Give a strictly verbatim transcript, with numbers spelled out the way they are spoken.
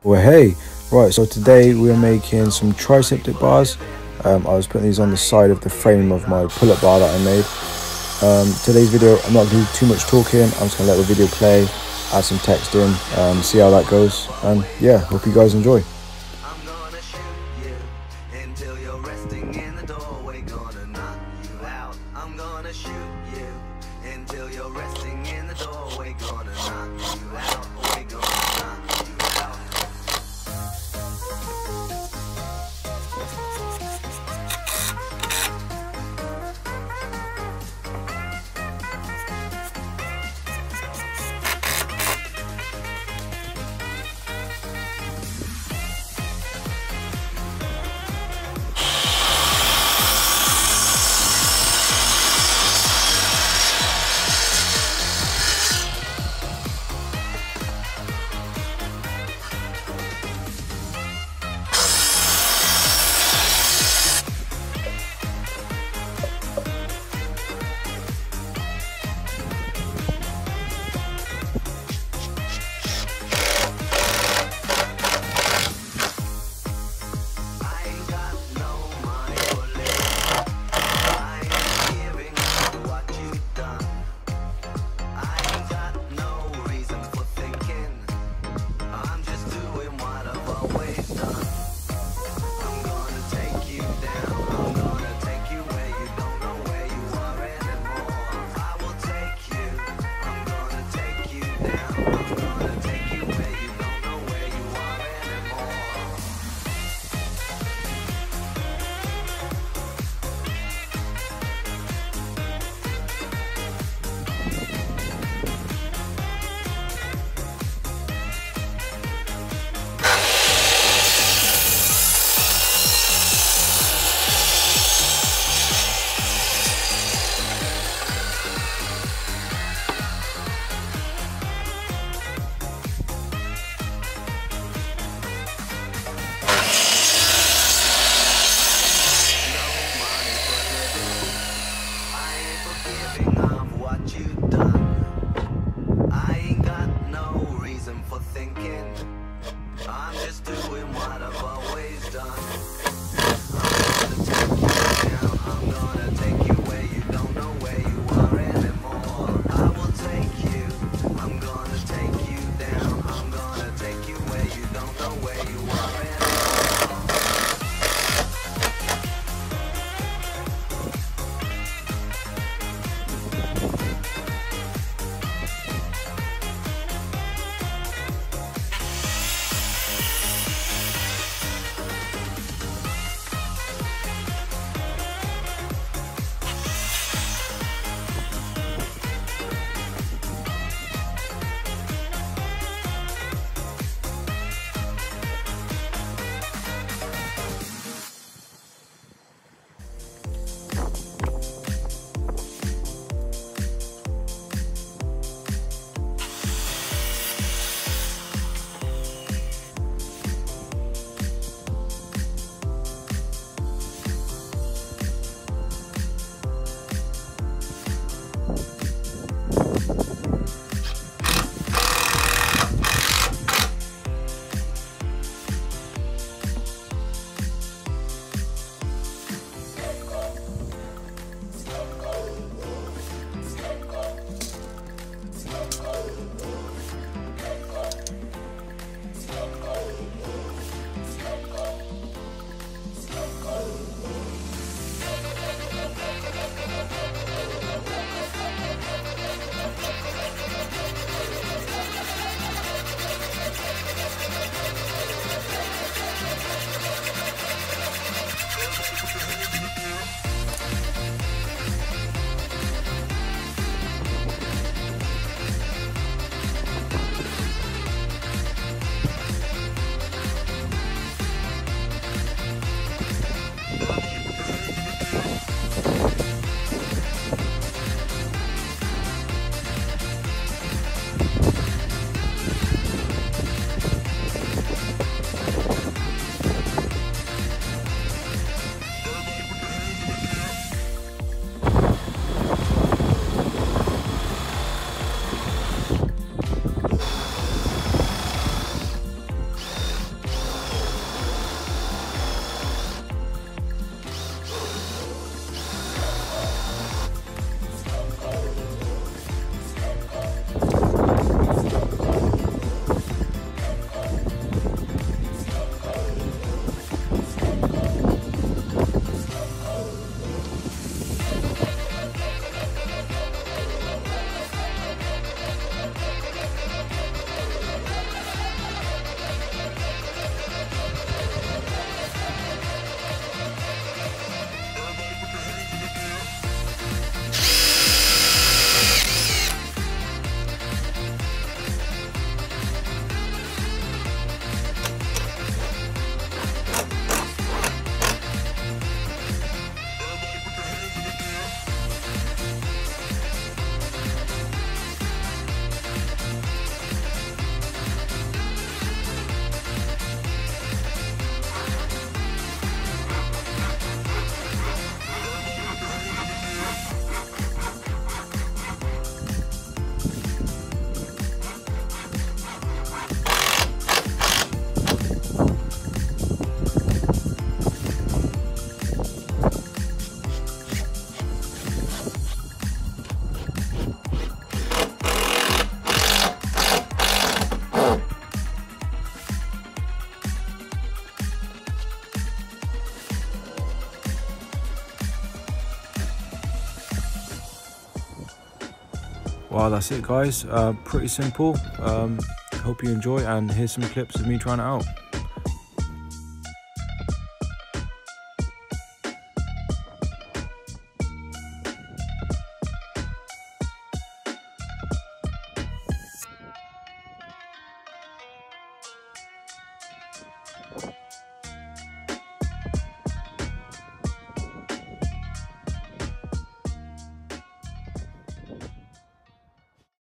Well, hey, right, so today we're making some tricep dip bars. Um, I was putting these on the side of the frame of my pull-up bar that I made. Um, today's video, I'm not going to do too much talking. I'm just going to let the video play, add some text in, um, see how that goes. And yeah, hope you guys enjoy. I'm gonna shoot you until you're resting in the doorway, gonna knock you out. I'm gonna shoot you until you're resting in the doorway, gonna knock you out. We're gonna knock you out. bar. That's it, guys. Uh, pretty simple. Um, hope you enjoy, and here's some clips of me trying it out.